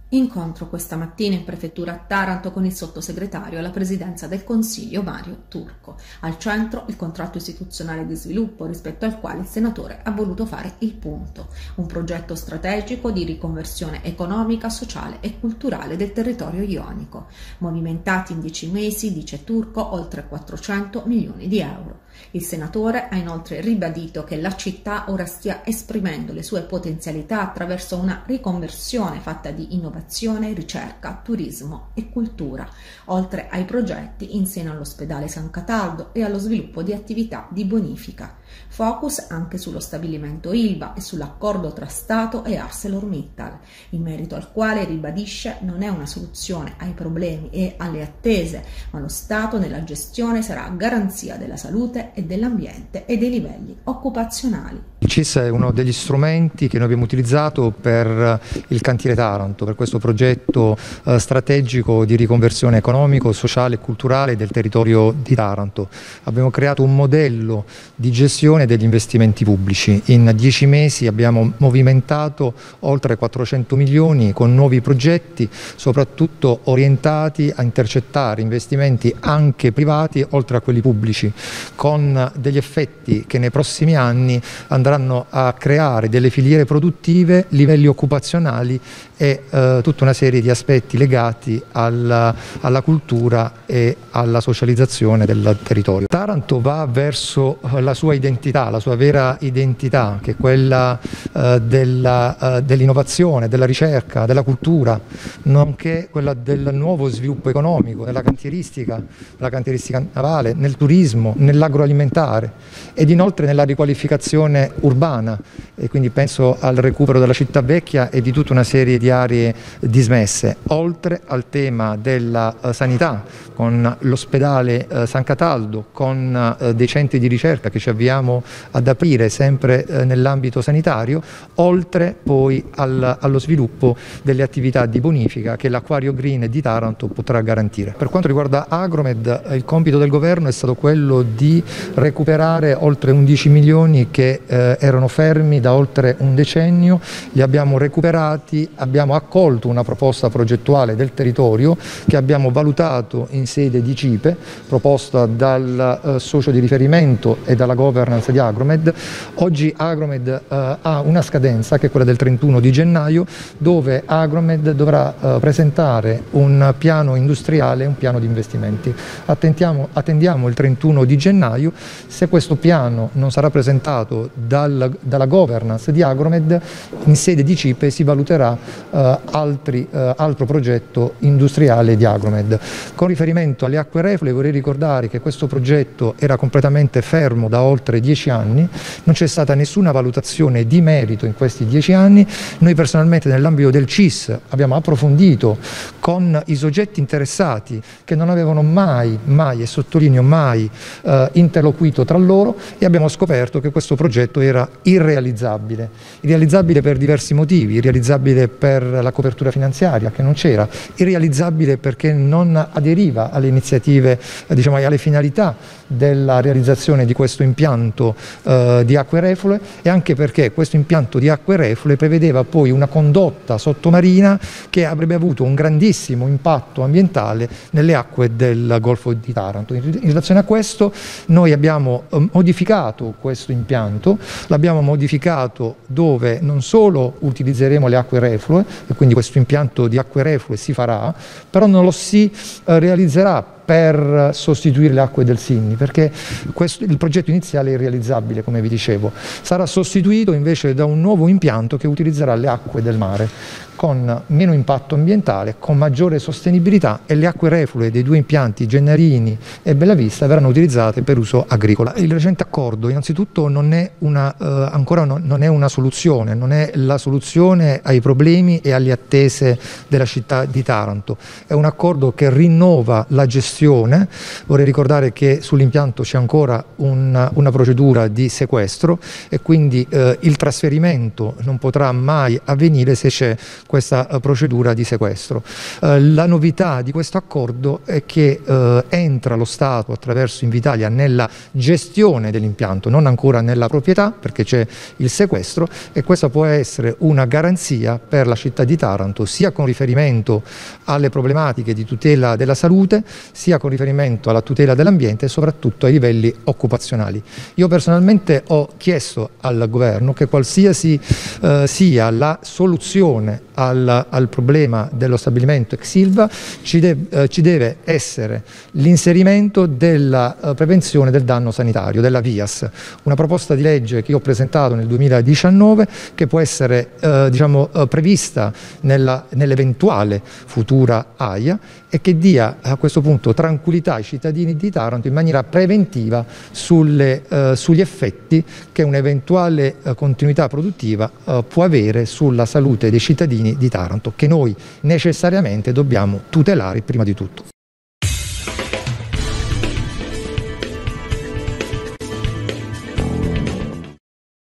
Incontro questa mattina in prefettura a Taranto con il sottosegretario alla presidenza del Consiglio Mario Turco. Al centro il contratto istituzionale di sviluppo rispetto al quale il senatore ha voluto fare il punto. Un progetto strategico di riconversione economica, sociale e culturale del territorio ionico. Movimentati in 10 mesi, dice Turco, oltre 400 milioni di euro. Il senatore ha inoltre ribadito che la città ora stia esprimendo le sue potenzialità attraverso una riconversione fatta di innovazione, ricerca, turismo e cultura, oltre ai progetti in seno all'ospedale San Cataldo e allo sviluppo di attività di bonifica. Focus anche sullo stabilimento Ilva e sull'accordo tra Stato e ArcelorMittal, in merito al quale ribadisce non è una soluzione ai problemi e alle attese, ma lo Stato nella gestione sarà a garanzia della salute e dell'ambiente e dei livelli occupazionali. Il CIS è uno degli strumenti che noi abbiamo utilizzato per il cantiere Taranto, per questo progetto strategico di riconversione economico, sociale e culturale del territorio di Taranto. Abbiamo creato un modello di gestione degli investimenti pubblici. In 10 mesi abbiamo movimentato oltre 400 milioni con nuovi progetti, soprattutto orientati a intercettare investimenti anche privati oltre a quelli pubblici, con degli effetti che nei prossimi anni andranno a creare delle filiere produttive, livelli occupazionali e tutta una serie di aspetti legati alla cultura e alla socializzazione del territorio. Taranto va verso la sua identità, la sua vera identità, che è quella dell'innovazione, della ricerca, della cultura, nonché quella del nuovo sviluppo economico, nella cantieristica navale, nel turismo, nell'agroalimentare ed inoltre nella riqualificazione urbana, e quindi penso al recupero della città vecchia e di tutta una serie di aree dismesse, oltre al tema della sanità con l'ospedale San Cataldo, con dei centri di ricerca che ci avviamo ad aprire sempre nell'ambito sanitario, oltre poi allo sviluppo delle attività di bonifica che l'Acquario Green di Taranto potrà garantire. Per quanto riguarda Agromed, il compito del governo è stato quello di recuperare oltre 11 milioni che erano fermi da oltre un decennio. Li abbiamo recuperati, abbiamo accolto una proposta progettuale del territorio che abbiamo valutato in sede di CIPE, proposta dal socio di riferimento e dalla governance di Agromed. Oggi Agromed ha una scadenza che è quella del 31 di gennaio, dove Agromed dovrà presentare un piano industriale e un piano di investimenti. Attendiamo il 31 di gennaio. Se questo piano non sarà presentato dalla governance di Agromed, in sede di CIPE si valuterà altro progetto industriale di Agromed. Con riferimento alle acque reflue vorrei ricordare che questo progetto era completamente fermo da oltre 10 anni, non c'è stata nessuna valutazione di merito in questi 10 anni. Noi personalmente nell'ambito del CIS abbiamo approfondito con i soggetti interessati che non avevano mai, e sottolineo mai, interloquito tra loro, e abbiamo scoperto che questo progetto era irrealizzabile per diversi motivi, irrealizzabile per la copertura finanziaria che non c'era, irrealizzabile perché non aderiva alle iniziative, diciamo, alle finalità della realizzazione di questo impianto di acque reflue, e anche perché questo impianto di acque reflue prevedeva poi una condotta sottomarina che avrebbe avuto un grandissimo impatto ambientale nelle acque del Golfo di Taranto. In relazione a questo noi abbiamo modificato questo impianto, l'abbiamo modificato dove non solo utilizzeremo le acque reflue, e quindi questo impianto di acque reflue si farà, però non lo si realizzerà per sostituire le acque del Sinni, perché il progetto iniziale è irrealizzabile, come vi dicevo. Sarà sostituito invece da un nuovo impianto che utilizzerà le acque del mare, con meno impatto ambientale, con maggiore sostenibilità, e le acque reflue dei due impianti Gennarini e Bellavista verranno utilizzate per uso agricolo. Il recente accordo innanzitutto non è ancora non è una soluzione, non è la soluzione ai problemi e alle attese della città di Taranto. È un accordo che rinnova la gestione gestione. Vorrei ricordare che sull'impianto c'è ancora una procedura di sequestro e quindi il trasferimento non potrà mai avvenire se c'è questa procedura di sequestro. La novità di questo accordo è che entra lo Stato attraverso Invitalia nella gestione dell'impianto, non ancora nella proprietà, perché c'è il sequestro, e questa può essere una garanzia per la città di Taranto, sia con riferimento alle problematiche di tutela della salute, sia con riferimento alla tutela dell'ambiente e soprattutto ai livelli occupazionali. Io personalmente ho chiesto al governo che qualsiasi sia la soluzione al problema dello stabilimento ex Ilva ci deve essere l'inserimento della prevenzione del danno sanitario, della VIAS, una proposta di legge che io ho presentato nel 2019 che può essere prevista nell'eventuale futura AIA e che dia a questo punto tranquillità ai cittadini di Taranto in maniera preventiva sugli effetti che un'eventuale continuità produttiva può avere sulla salute dei cittadini di Taranto, che noi necessariamente dobbiamo tutelare prima di tutto.